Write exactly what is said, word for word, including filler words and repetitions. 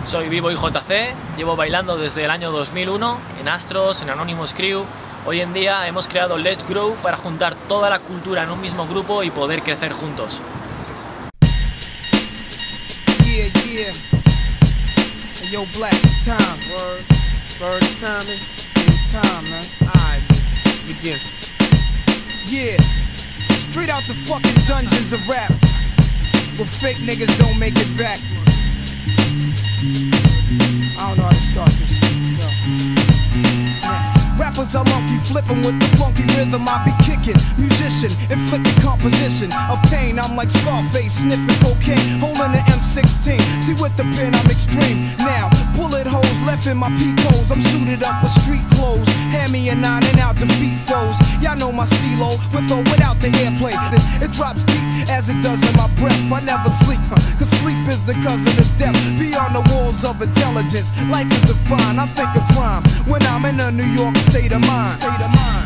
Soy B-Boy J C, llevo bailando desde el año dos mil uno en Astros, en Anonymous Crew. Hoy en día hemos creado Let's Grow para juntar toda la cultura en un mismo grupo y poder crecer juntos. Yeah, yeah. Hey, yo, Black, it's time. Word. Word, it's time. It's time, man. Alright, begin. Yeah. Straight out the fucking dungeons of rap, where fake niggas don't make it back. I don't know how to start this. Yo. Yeah. Rappers are monkey flipping with the funky rhythm I be kicking. Musician, inflicting composition of pain. I'm like Scarface, sniffing cocaine, holding an M sixteen. See with the pen I'm extreme. Now, bullet holes left in my peak holes. I'm suited up with street clothes. Hand me a nine and out the feet froze. Y'all know my stilo, with or without the airplay. It, it drops deep as it does in my breath. I never sleep, huh? Cause sleep is the cause of the depth. Beyond the walls of intelligence, life is defined. I think of crime when I'm in a New York state of mind. State of mind.